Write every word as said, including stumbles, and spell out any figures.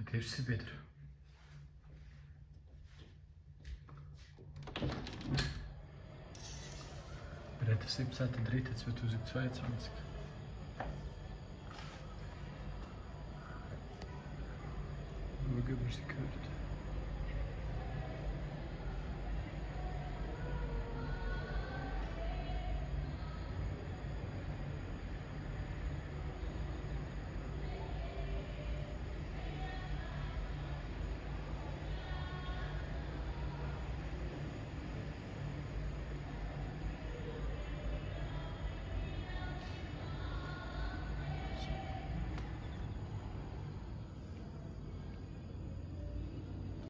Und hier ist sie wieder. Wir haben den siebzehnten dritten zweitausendzweiundzwanzig. Schauen, ob man sie hört.